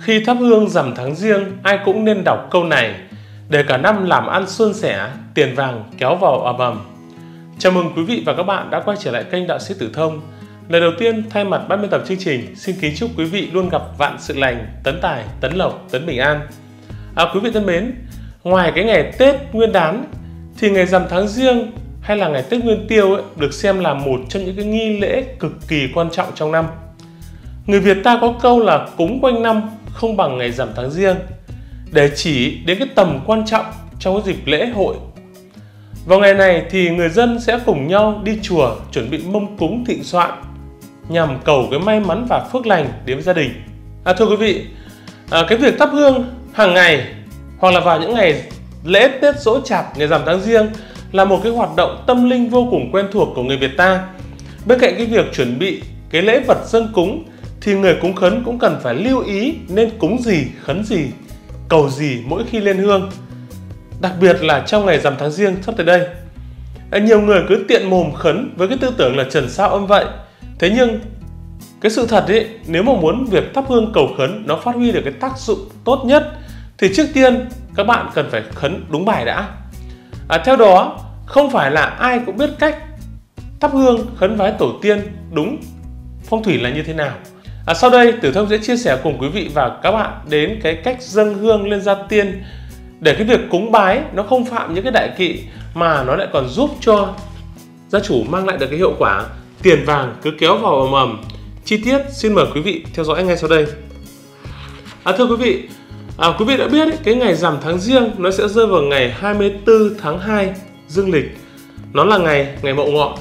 Khi thắp hương rằm tháng Giêng, ai cũng nên đọc câu này để cả năm làm ăn suôn sẻ, tiền vàng kéo vào ầm ầm. Chào mừng quý vị và các bạn đã quay trở lại kênh Đạo Sĩ Tử Thông. Lần đầu tiên thay mặt ban biên tập chương trình, xin kính chúc quý vị luôn gặp vạn sự lành, tấn tài, tấn lộc, tấn bình an. Quý vị thân mến, ngoài cái ngày Tết Nguyên đán thì ngày rằm tháng Giêng hay là ngày Tết Nguyên Tiêu được xem là một trong những cái nghi lễ cực kỳ quan trọng trong năm. Người Việt ta có câu là cúng quanh năm không bằng ngày rằm tháng Giêng, để chỉ đến cái tầm quan trọng trong cái dịp lễ hội. Vào ngày này thì người dân sẽ cùng nhau đi chùa chuẩn bị mâm cúng thịnh soạn nhằm cầu cái may mắn và phước lành đến với gia đình. Thưa quý vị, cái việc thắp hương hàng ngày hoặc là vào những ngày lễ Tết Giỗ Chạp, ngày rằm tháng Giêng là một cái hoạt động tâm linh vô cùng quen thuộc của người Việt ta. Bên cạnh cái việc chuẩn bị cái lễ vật dâng cúng thì người cúng khấn cũng cần phải lưu ý nên cúng gì, khấn gì, cầu gì mỗi khi lên hương. Đặc biệt là trong ngày rằm tháng Giêng sắp tới đây. Nhiều người cứ tiện mồm khấn với cái tư tưởng là trần sao âm vậy. Thế nhưng cái sự thật ấy, nếu mà muốn việc thắp hương cầu khấn nó phát huy được cái tác dụng tốt nhất thì trước tiên các bạn cần phải khấn đúng bài đã. Theo đó, không phải là ai cũng biết cách thắp hương khấn vái tổ tiên đúng phong thủy là như thế nào. Sau đây Tử Thông sẽ chia sẻ cùng quý vị và các bạn đến cái cách dâng hương lên gia tiên để cái việc cúng bái nó không phạm những cái đại kỵ mà nó lại còn giúp cho gia chủ mang lại được cái hiệu quả tiền vàng cứ kéo vào ầm ầm. Chi tiết xin mời quý vị theo dõi ngay sau đây. Thưa quý vị đã biết cái ngày rằm tháng Giêng nó sẽ rơi vào ngày 24 tháng 2 dương lịch. Nó là ngày Mậu Ngọ.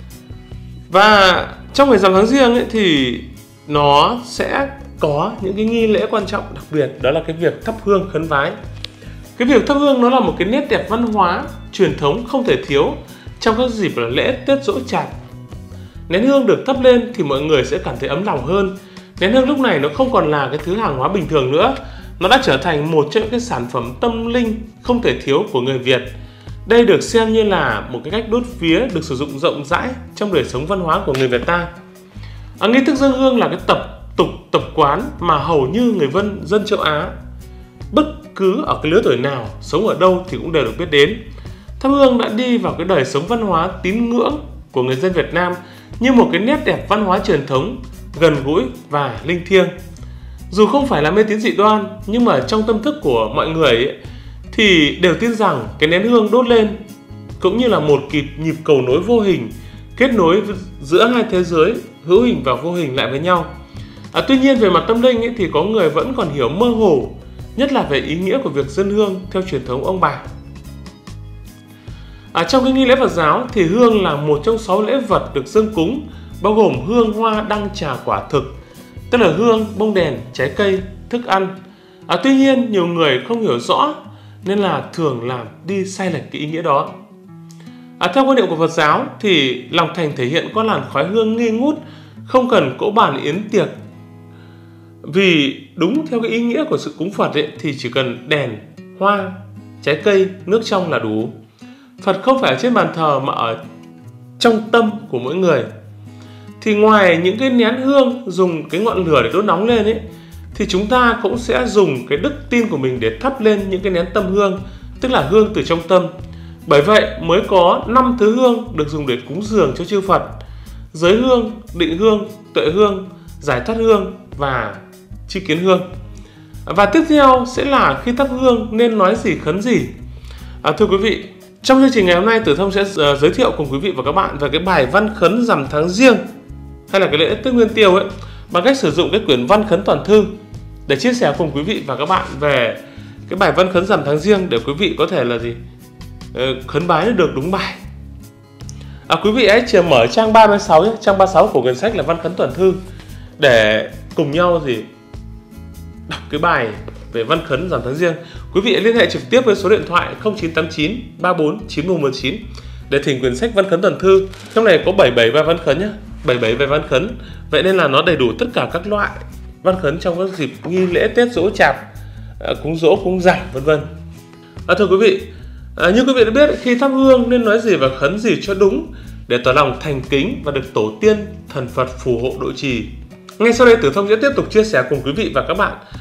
Và trong ngày rằm tháng Giêng thì nó sẽ có những cái nghi lễ quan trọng đặc biệt, đó là cái việc thắp hương khấn vái. Cái việc thắp hương nó là một cái nét đẹp văn hóa truyền thống không thể thiếu trong các dịp là lễ Tết Giỗ Chạp. Nén hương được thắp lên thì mọi người sẽ cảm thấy ấm lòng hơn. Nén hương lúc này nó không còn là cái thứ hàng hóa bình thường nữa, nó đã trở thành một trong những cái sản phẩm tâm linh không thể thiếu của người Việt. Đây được xem như là một cái cách đốt vía được sử dụng rộng rãi trong đời sống văn hóa của người Việt ta. Nghi thức dâng hương là cái tập quán mà hầu như người dân châu Á, bất cứ ở cái lứa tuổi nào, sống ở đâu thì cũng đều được biết đến. Thắp hương đã đi vào cái đời sống văn hóa tín ngưỡng của người dân Việt Nam như một cái nét đẹp văn hóa truyền thống, gần gũi và linh thiêng. Dù không phải là mê tín dị đoan, nhưng mà trong tâm thức của mọi người thì đều tin rằng cái nén hương đốt lên cũng như là một nhịp cầu nối vô hình, kết nối giữa hai thế giới hữu hình và vô hình lại với nhau. Tuy nhiên về mặt tâm linh thì có người vẫn còn hiểu mơ hồ, nhất là về ý nghĩa của việc dâng hương theo truyền thống ông bà. Trong cái nghi lễ Phật giáo thì hương là một trong 6 lễ vật được dâng cúng, bao gồm hương, hoa, đăng, trà, quả thực, tức là hương, bông đèn, trái cây, thức ăn. Tuy nhiên nhiều người không hiểu rõ nên là thường làm đi sai lệch cái ý nghĩa đó. Theo quan niệm của Phật giáo thì lòng thành thể hiện qua làn khói hương nghi ngút, không cần cỗ bàn yến tiệc. Vì đúng theo cái ý nghĩa của sự cúng Phật thì chỉ cần đèn, hoa, trái cây, nước trong là đủ. Phật không phải ở trên bàn thờ mà ở trong tâm của mỗi người. Thì ngoài những cái nén hương dùng cái ngọn lửa để đốt nóng lên thì chúng ta cũng sẽ dùng cái đức tin của mình để thắp lên những cái nén tâm hương, tức là hương từ trong tâm. Bởi vậy mới có 5 thứ hương được dùng để cúng dường cho chư Phật: giới hương, định hương, tuệ hương, giải thoát hương và chi kiến hương. Và tiếp theo sẽ là khi thắp hương nên nói gì, khấn gì. Thưa quý vị, trong chương trình ngày hôm nay Tử Thông sẽ giới thiệu cùng quý vị và các bạn về cái bài văn khấn rằm tháng Giêng hay là cái lễ Tết Nguyên Tiêu bằng cách sử dụng cái quyển văn khấn toàn thư để chia sẻ cùng quý vị và các bạn về cái bài văn khấn rằm tháng Giêng để quý vị có thể là khấn bái được đúng bài. Quý vị hãy chờ mở trang 36 nhé, trang 36 của quyển sách là văn khấn toàn thư để cùng nhau đọc cái bài về văn khấn rằm tháng Giêng. Quý vị hãy liên hệ trực tiếp với số điện thoại 0989 34 9119 để thỉnh quyển sách văn khấn toàn thư. Trong này có 77 bài văn khấn nhé, 77 bài văn khấn. Vậy nên là nó đầy đủ tất cả các loại văn khấn trong các dịp nghi lễ Tết Giỗ Chạp, cúng Giỗ, cúng rằm vân vân. Thưa quý vị, như quý vị đã biết, khi thắp hương nên nói gì và khấn gì cho đúng để tỏ lòng thành kính và được tổ tiên thần Phật phù hộ độ trì. Ngay sau đây Tử Thông sẽ tiếp tục chia sẻ cùng quý vị và các bạn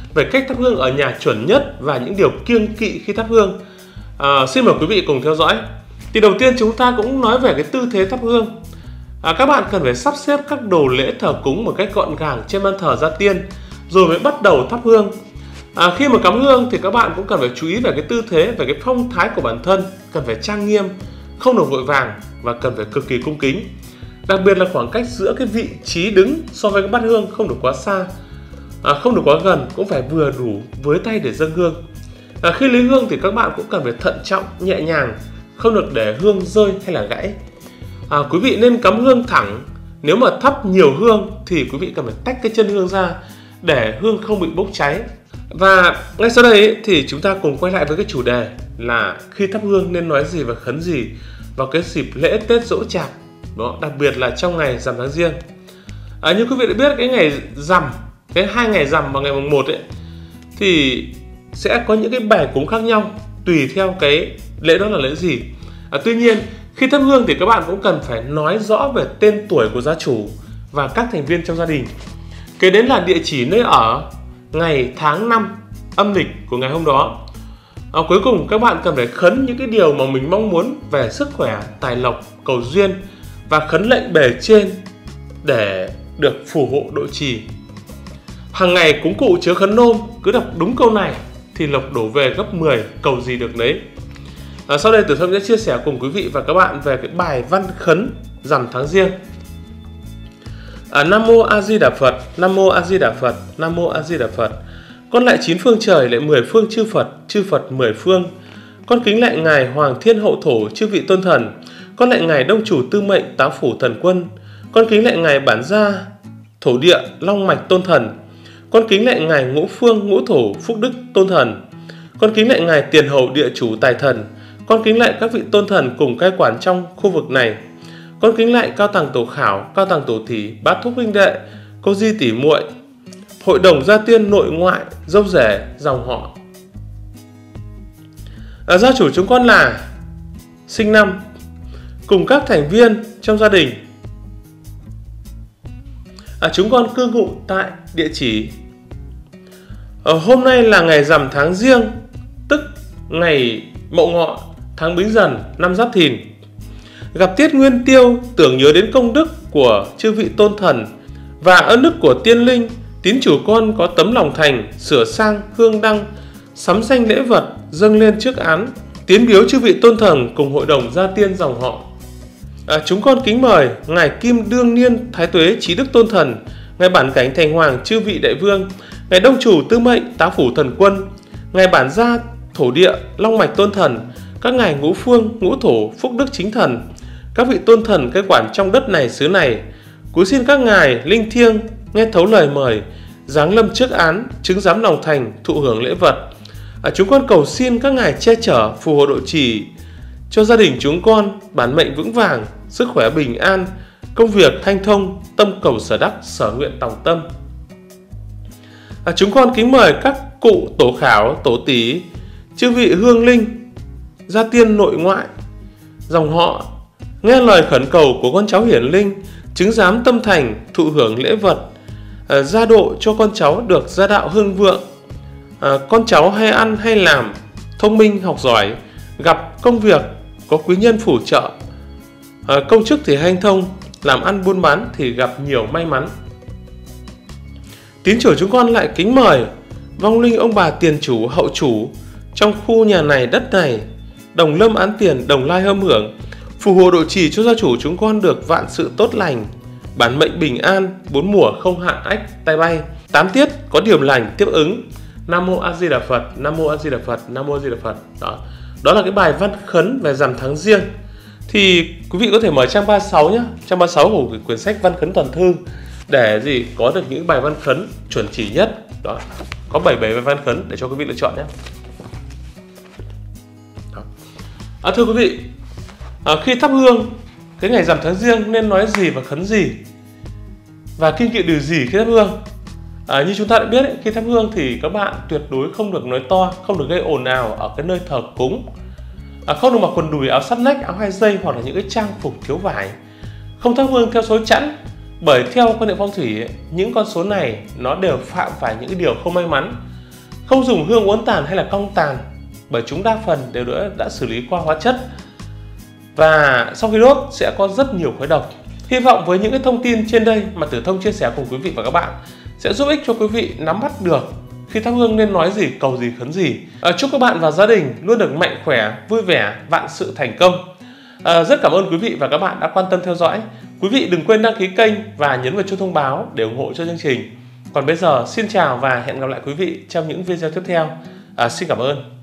về cách thắp hương ở nhà chuẩn nhất và những điều kiêng kỵ khi thắp hương. Xin mời quý vị cùng theo dõi. Thì đầu tiên chúng ta cũng nói về cái tư thế thắp hương. Các bạn cần phải sắp xếp các đồ lễ thờ cúng một cách gọn gàng trên ban thờ gia tiên rồi mới bắt đầu thắp hương. Khi mà cắm hương thì các bạn cũng cần phải chú ý về cái tư thế, về cái phong thái của bản thân, cần phải trang nghiêm, không được vội vàng và cần phải cực kỳ cung kính. Đặc biệt là khoảng cách giữa cái vị trí đứng so với cái bát hương không được quá xa, không được quá gần, cũng phải vừa đủ với tay để dâng hương. Khi lấy hương thì các bạn cũng cần phải thận trọng, nhẹ nhàng, không được để hương rơi hay là gãy. Quý vị nên cắm hương thẳng. Nếu mà thắp nhiều hương thì quý vị cần phải tách cái chân hương ra để hương không bị bốc cháy. Và ngay sau đây thì chúng ta cùng quay lại với cái chủ đề là khi thắp hương nên nói gì và khấn gì vào cái dịp lễ Tết Giỗ Chạp, đó, đặc biệt là trong ngày rằm tháng Giêng. Như quý vị đã biết, cái ngày rằm, cái 2 ngày rằm và ngày mùng 1 ấy, thì sẽ có những cái bài cúng khác nhau tùy theo cái lễ đó là lễ gì. Tuy nhiên khi thắp hương thì các bạn cũng cần phải nói rõ về tên tuổi của gia chủ và các thành viên trong gia đình, kế đến là địa chỉ nơi ở, ngày tháng năm âm lịch của ngày hôm đó. Cuối cùng các bạn cần phải khấn những cái điều mà mình mong muốn về sức khỏe, tài lộc, cầu duyên và khấn lệnh bề trên để được phù hộ độ trì. Hàng ngày cúng cụ chứa khấn nôm, cứ đọc đúng câu này thì lộc đổ về gấp 10, cầu gì được nấy. Sau đây Tử Thông sẽ chia sẻ cùng quý vị và các bạn về cái bài văn khấn rằm tháng Giêng. Nam mô A Di Đà Phật, Nam mô A Di Đà Phật, Nam mô A Di Đà Phật. Con lại 9 phương trời, lại 10 phương chư Phật 10 phương. Con kính lại ngài Hoàng Thiên Hậu Thổ chư vị tôn thần. Con lại ngài Đông Chủ Tư Mệnh Táo Phủ Thần Quân. Con kính lại ngài Bản Gia Thổ Địa Long Mạch Tôn Thần. Con kính lại ngài Ngũ Phương Ngũ Thổ Phúc Đức Tôn Thần. Con kính lại ngài Tiền Hậu Địa Chủ Tài Thần. Con kính lại các vị tôn thần cùng cai quản trong khu vực này. Con kính lại Cao Tầng Tổ Khảo, Cao Tầng Tổ Thí, Bát Thúc huynh đệ, cô Di tỷ muội, hội đồng gia tiên nội ngoại, dâu rể, dòng họ. Gia chủ chúng con là sinh năm cùng các thành viên trong gia đình. Chúng con cư ngụ tại địa chỉ. Hôm nay là ngày rằm tháng Giêng, tức ngày Mậu Ngọ, tháng Bính Dần, năm Giáp Thìn. Gặp tiết Nguyên Tiêu, tưởng nhớ đến công đức của chư vị tôn thần và ân đức của tiên linh, tín chủ con có tấm lòng thành, sửa sang hương đăng, sắm danh lễ vật dâng lên trước án, tiến biếu chư vị tôn thần cùng hội đồng gia tiên dòng họ. Chúng con kính mời ngài Kim Đương Niên Thái Tuế Trí Đức Tôn Thần, ngài Bản Cảnh Thành Hoàng chư vị đại vương, ngài Đông Chủ Tư Mệnh Tá Phủ Thần Quân, ngài Bản Gia Thổ Địa Long Mạch Tôn Thần, các ngài Ngũ Phương Ngũ Thổ Phúc Đức Chính Thần, các vị tôn thần cai quản trong đất này xứ này. Cúi xin các ngài linh thiêng nghe thấu lời mời, giáng lâm trước án, chứng giám lòng thành, thụ hưởng lễ vật. Chúng con cầu xin các ngài che chở phù hộ độ trì cho gia đình chúng con bản mệnh vững vàng, sức khỏe bình an, công việc thanh thông, tâm cầu sở đắc, sở nguyện tòng tâm. Chúng con kính mời các cụ tổ khảo, tổ tỷ, chư vị hương linh, gia tiên nội ngoại, dòng họ nghe lời khẩn cầu của con cháu hiển linh, chứng giám tâm thành, thụ hưởng lễ vật, gia độ cho con cháu được gia đạo hưng vượng. Con cháu hay ăn hay làm, thông minh học giỏi, gặp công việc có quý nhân phù trợ, công chức thì hanh thông, làm ăn buôn bán thì gặp nhiều may mắn. Tín chủ chúng con lại kính mời vong linh ông bà tiền chủ, hậu chủ trong khu nhà này, đất này, đồng lâm án tiền, đồng lai hâm hưởng, phù hộ độ trì cho gia chủ chúng con được vạn sự tốt lành, bản mệnh bình an, 4 mùa không hạn ách tai bay, 8 tiết có điểm lành tiếp ứng. Nam mô A Di Đà Phật, Nam mô A Di Đà Phật, Nam mô A Di Đà Phật. Đó là cái bài văn khấn về rằm tháng Giêng. Thì quý vị có thể mở trang 36 nhé, trang 36 của quyển sách Văn Khấn Toàn Thư để có được những bài văn khấn chuẩn chỉ nhất. Đó, có 77 bài văn khấn để cho quý vị lựa chọn nhé. Thưa quý vị, khi thắp hương cái ngày rằm tháng Giêng nên nói gì và khấn gì, và kiêng kỵ điều gì khi thắp hương? Như chúng ta đã biết khi thắp hương thì các bạn tuyệt đối không được nói to, không được gây ồn ào ở cái nơi thờ cúng, không được mặc quần đùi, áo sắt nách, áo 2 dây hoặc là những cái trang phục thiếu vải, không thắp hương theo số chẵn, bởi theo quan niệm phong thủy những con số này nó đều phạm phải những cái điều không may mắn. không dùng hương uốn tàn hay là cong tàn, bởi chúng đa phần đều đã xử lý qua hóa chất. Và sau khi đốt sẽ có rất nhiều khói độc. Hy vọng với những cái thông tin trên đây mà Tử Thông chia sẻ cùng quý vị và các bạn sẽ giúp ích cho quý vị nắm bắt được khi thắp hương nên nói gì, cầu gì, khấn gì. Chúc các bạn và gia đình luôn được mạnh khỏe, vui vẻ, vạn sự thành công. Rất cảm ơn quý vị và các bạn đã quan tâm theo dõi. Quý vị đừng quên đăng ký kênh và nhấn vào chuông thông báo để ủng hộ cho chương trình. Còn bây giờ xin chào và hẹn gặp lại quý vị trong những video tiếp theo. Xin cảm ơn.